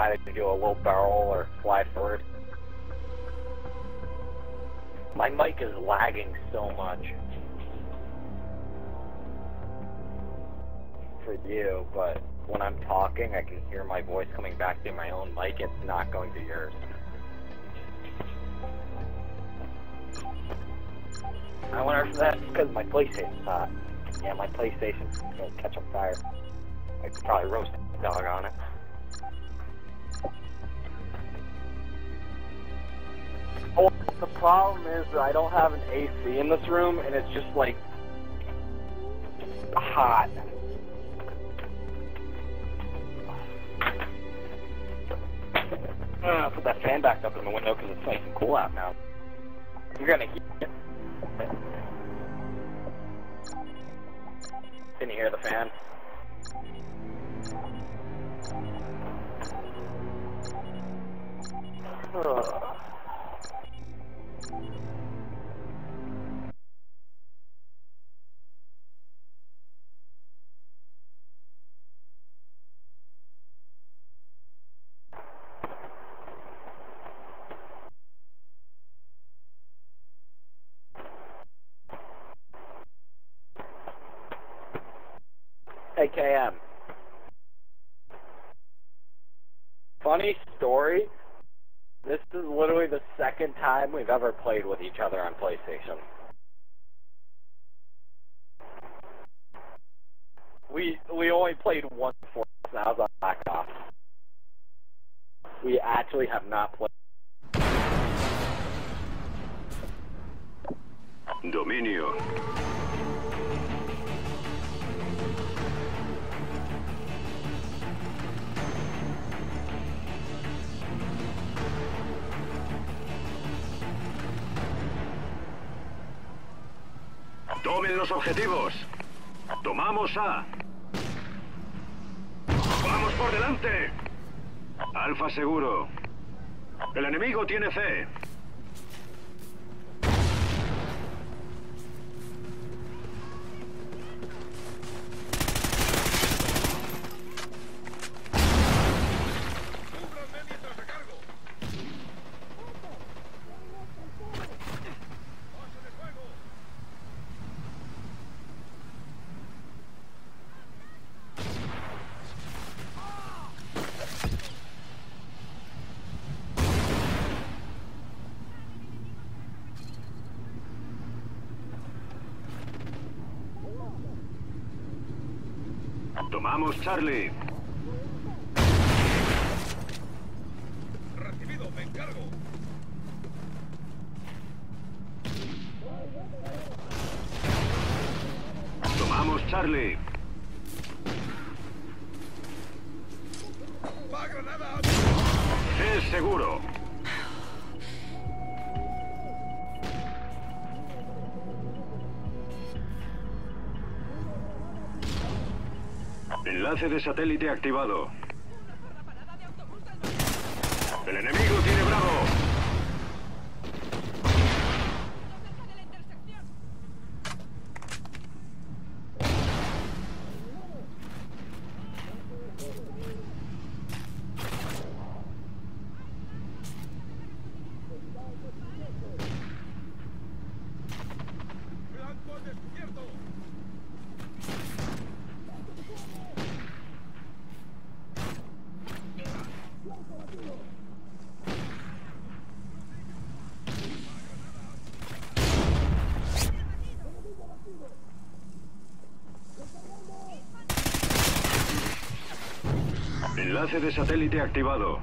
decided to do a low barrel or fly forward. My mic is lagging so much for you, but when I'm talking, I can hear my voice coming back to my own mic. It's not going to yours. I wonder if that's because my PlayStation's hot. Yeah, my PlayStation's gonna catch on fire. I could probably roast a dog on it. Oh, the problem is that I don't have an AC in this room, and it's just like hot. Put that fan back up in the window because it's nice and cool out now. You're gonna hear it. Can you hear the fan? Hey, KM. Funny story. This is literally the second time we've ever played with each other on PlayStation. We only played once before, and that was on Black Ops. We actually have not played. Dominio. Tomen los objetivos. Tomamos A. Vamos por delante. Alfa seguro. El enemigo tiene C. Tomamos Charlie. Recibido, me encargo. Tomamos Charlie. ¡Va granada! Es seguro. Enlace de satélite activado. El enemigo tiene Bravo. ¡Blanco descubierto! Enlace de satélite activado.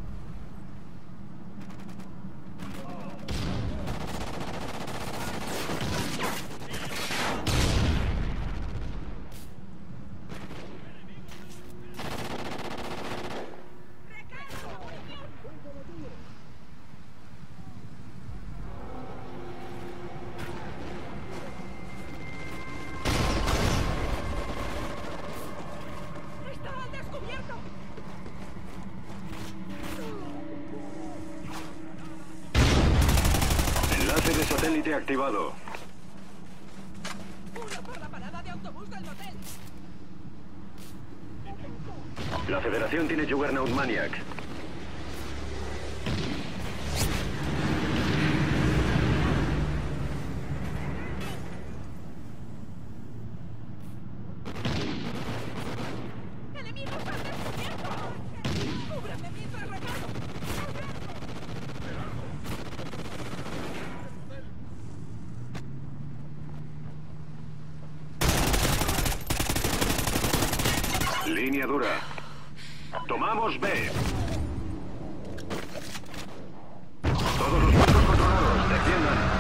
Enlace de satélite activado. ¡Uno por la parada de autobús del motel! La Federación tiene Juggernaut Maniac. empuñadura. Tomamos B. Todos los puntos controlados, defiendan.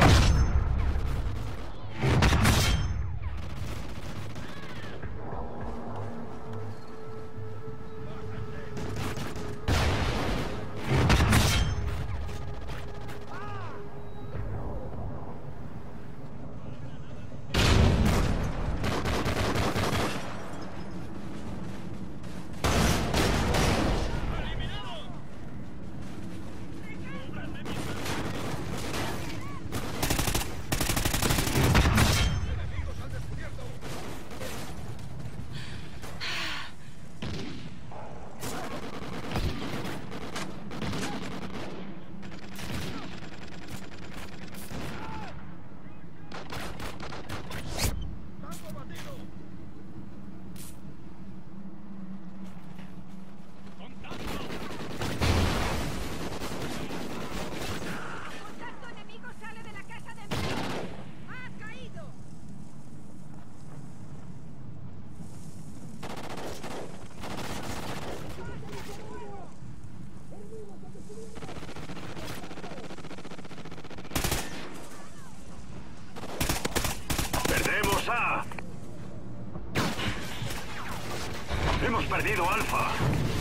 Hemos perdido Alfa.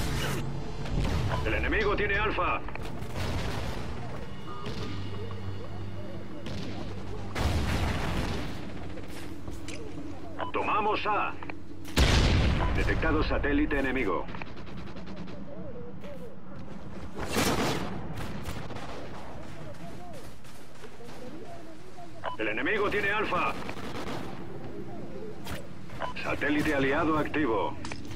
El enemigo tiene Alfa. Tomamos A. Detectado satélite enemigo. El enemigo tiene Alfa. Satélite aliado activo.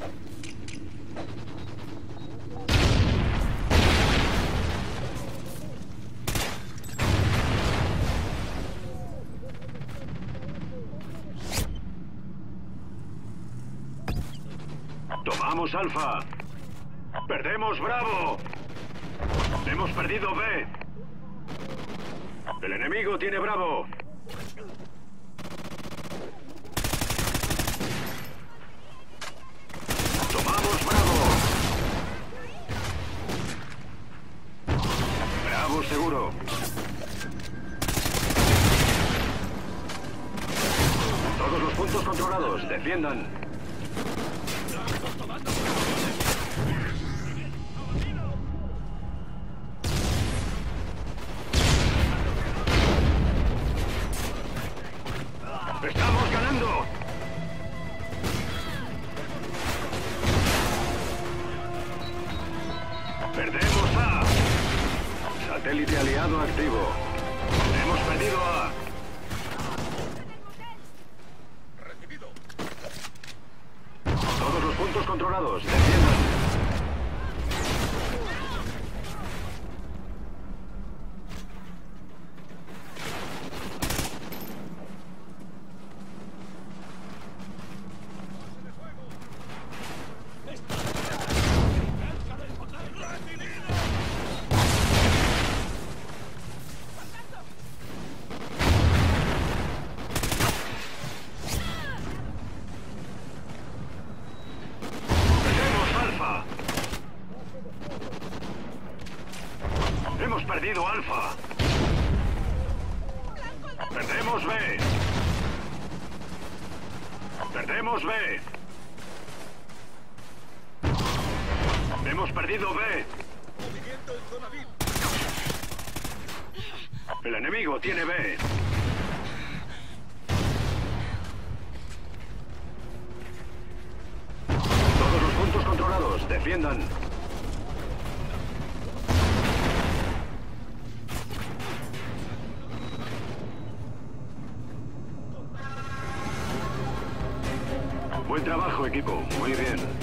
Tomamos Alfa. Perdemos Bravo. Hemos perdido B. El enemigo tiene Bravo. Tomamos Bravo. Bravo seguro. Todos los puntos controlados. Defiendan. ¡Estamos ganando! Perdemos A. Satélite aliado activo. Hemos perdido A. Recibido. Todos los puntos controlados. Defiendan. Hemos perdido Alfa. Perdemos B. Perdemos B. Hemos perdido B. Movimiento en zona VIP. El enemigo tiene B. Todos los puntos controlados. Defiendan. Buen trabajo, equipo. Muy bien.